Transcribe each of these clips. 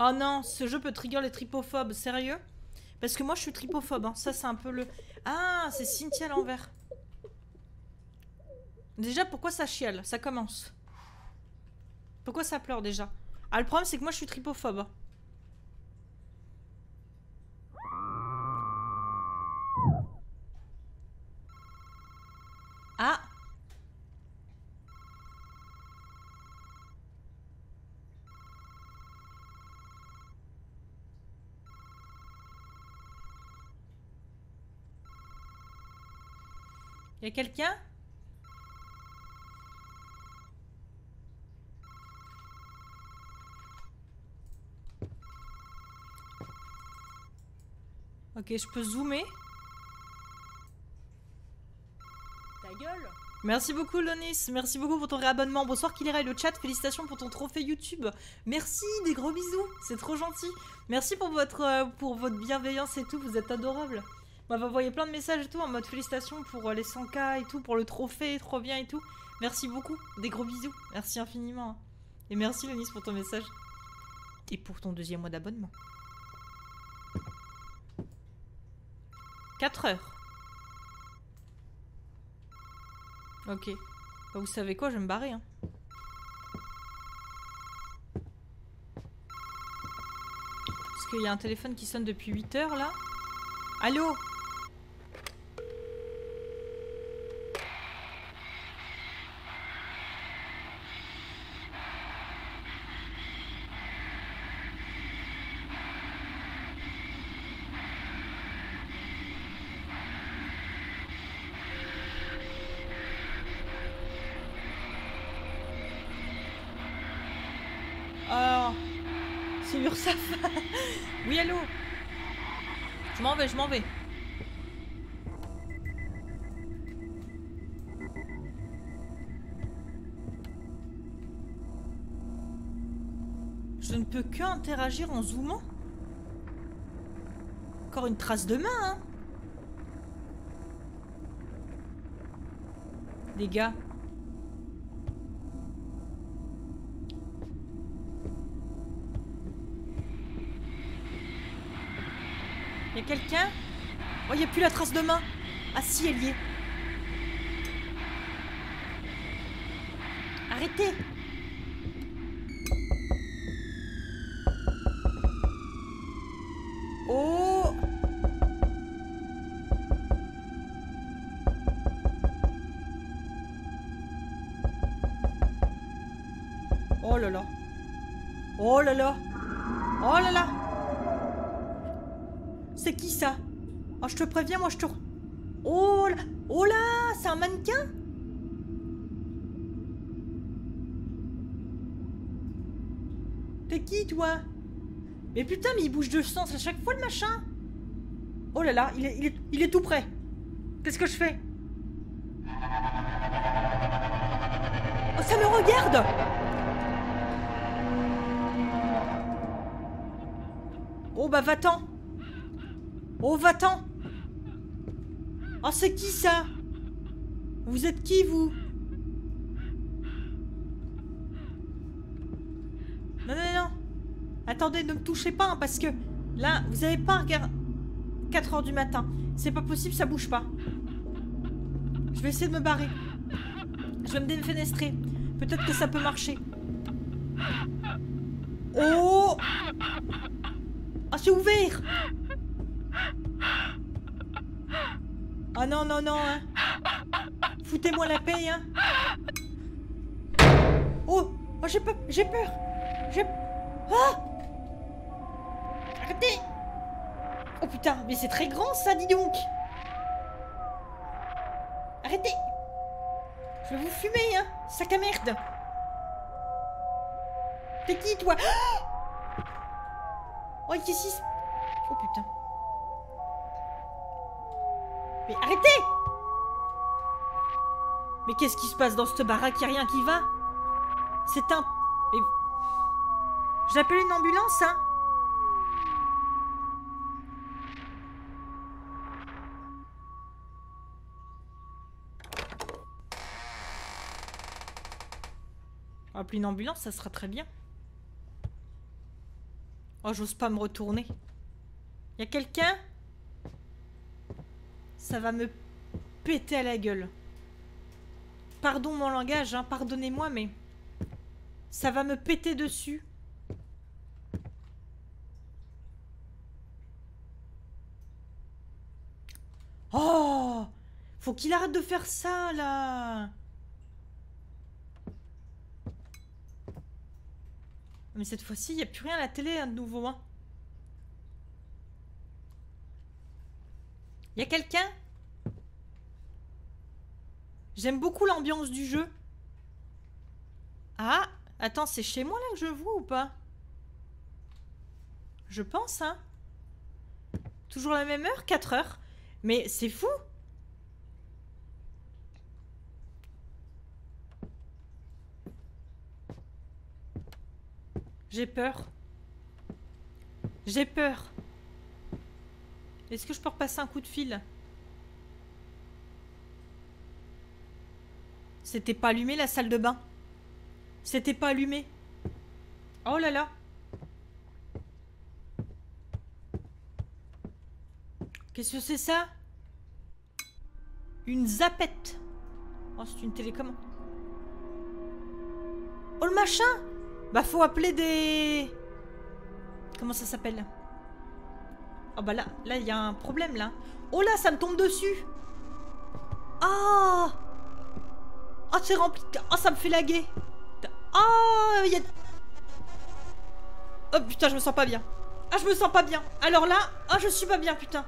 Oh non, ce jeu peut trigger les tripophobes, sérieux? Parce que moi je suis tripophobe, hein. Ça c'est un peu le... Ah, c'est Cynthia à l'envers. Déjà, pourquoi ça chiale? Ça commence. Pourquoi ça pleure déjà? Ah, le problème c'est que moi je suis tripophobe. Ah! Y'a quelqu'un? Ok, je peux zoomer. Ta gueule. Merci beaucoup Lonis, merci beaucoup pour ton réabonnement. Bonsoir Kilera et le chat, félicitations pour ton trophée YouTube. Merci, des gros bisous, c'est trop gentil. Merci pour votre bienveillance et tout, vous êtes adorables. On m'a envoyé plein de messages et tout en mode félicitations pour les 100K et tout, pour le trophée, trop bien et tout. Merci beaucoup, des gros bisous, merci infiniment. Et merci Lonis pour ton message. Et pour ton 2e mois d'abonnement. 4 heures. Ok. Bah, vous savez quoi, je vais me barrer. Hein. Parce qu'il y a un téléphone qui sonne depuis 8 heures là. Allô? Oh, c'est Ursaf. Oui, allô? Je m'en vais, je m'en vais. Je ne peux que interagir en zoomant. Encore une trace de main, hein? Les gars. Y'a quelqu'un? Oh, y'a plus la trace de main. Ah si, elle y est. Arrêtez! Oh! Oh là là. Oh là là. Oh là là. C'est qui ça? Oh, je te préviens, moi je te... Oh là. Oh là, c'est un mannequin? T'es qui, toi? Mais putain, mais il bouge de sens à chaque fois, le machin. Oh là là, il est tout prêt. Qu'est-ce que je fais? Oh, ça me regarde! Oh bah va-t'en! Oh va-t'en! Oh c'est qui ça? Vous êtes qui vous? Non non non! Attendez, ne me touchez pas hein, parce que là, vous avez pas regardé 4 heures du matin. C'est pas possible, ça bouge pas. Je vais essayer de me barrer. Je vais me défenestrer. Peut-être que ça peut marcher. Oh! Ah, c'est ouvert! Ah non, non, non, hein. Foutez-moi la paix, hein. Oh! Oh, j'ai peur! J'ai peur! Ah! Arrêtez! Oh putain, mais c'est très grand ça, dis donc! Arrêtez! Je vais vous fumer, hein! Sac à merde! T'es qui, toi? Oh, qu'est-ce qui... Oh putain. Mais arrêtez! Mais qu'est-ce qui se passe dans cette baraque? Y'a rien qui va? C'est un... Mais... J'appelle une ambulance, hein? Appeler une ambulance, ça sera très bien. Oh, j'ose pas me retourner. Y'a quelqu'un? Ça va me péter à la gueule. Pardon mon langage, hein, pardonnez-moi, mais... ça va me péter dessus. Oh! Faut qu'il arrête de faire ça, là! Mais cette fois-ci, il n'y a plus rien à la télé, hein, de nouveau, hein. Y a quelqu'un? J'aime beaucoup l'ambiance du jeu. Ah! Attends, c'est chez moi, là, que je vois, ou pas? Je pense, hein. Toujours la même heure? 4 heures. Mais c'est fou! J'ai peur. J'ai peur. Est-ce que je peux repasser un coup de fil? C'était pas allumé la salle de bain. C'était pas allumé. Oh là là. Qu'est-ce que c'est ça? Une zapette. Oh, c'est une télécommande. Oh, le machin! Bah, faut appeler des... Comment ça s'appelle? Oh bah là, il y a un problème, là. Oh là, ça me tombe dessus. Ah! Oh, c'est rempli... Oh, ça me fait laguer. Oh, il y a... Oh, putain, je me sens pas bien. Ah, je me sens pas bien. Alors là... Oh, je suis pas bien, putain.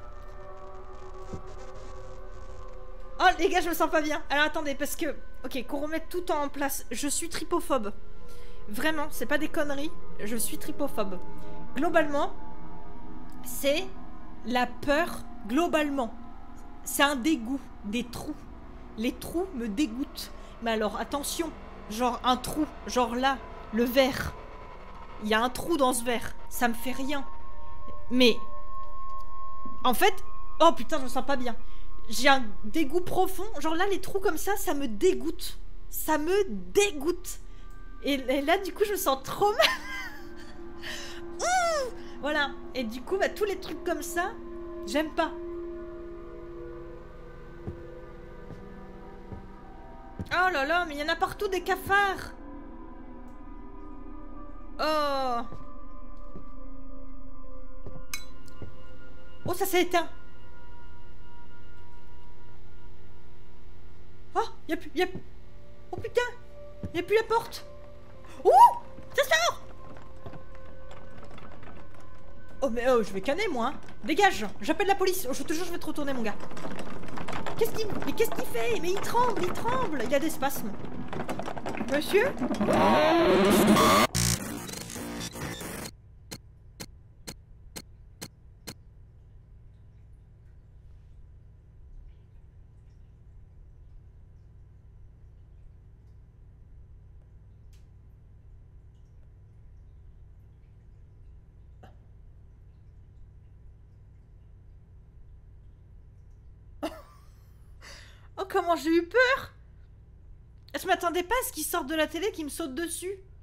Oh, les gars, je me sens pas bien. Alors, attendez, parce que... Ok, qu'on remette tout en place. Je suis tripophobe. Vraiment, c'est pas des conneries. Je suis tripophobe. Globalement, c'est la peur, globalement. C'est un dégoût des trous. Les trous me dégoûtent. Mais alors, attention. Genre un trou, genre là, le verre. Il y a un trou dans ce verre. Ça me fait rien. Mais... En fait... Oh putain, je me sens pas bien. J'ai un dégoût profond. Genre là, les trous comme ça me dégoûte. Ça me dégoûte. Et là, du coup, je me sens trop mal. Voilà. Et du coup, bah, tous les trucs comme ça, j'aime pas. Oh là là, mais il y en a partout des cafards. Oh. Oh, ça s'est éteint. Oh, Oh putain, y a plus la porte. Ouh, ça sort. Oh mais je vais canner moi, hein. Dégage, j'appelle la police. Oh, je te jure, je vais te retourner mon gars. Qu'est-ce qu'il fait? Mais il tremble, il a des spasmes. Monsieur? Oh, comment j'ai eu peur! Je m'attendais pas à ce qu'il sorte de la télé, qu'il me saute dessus.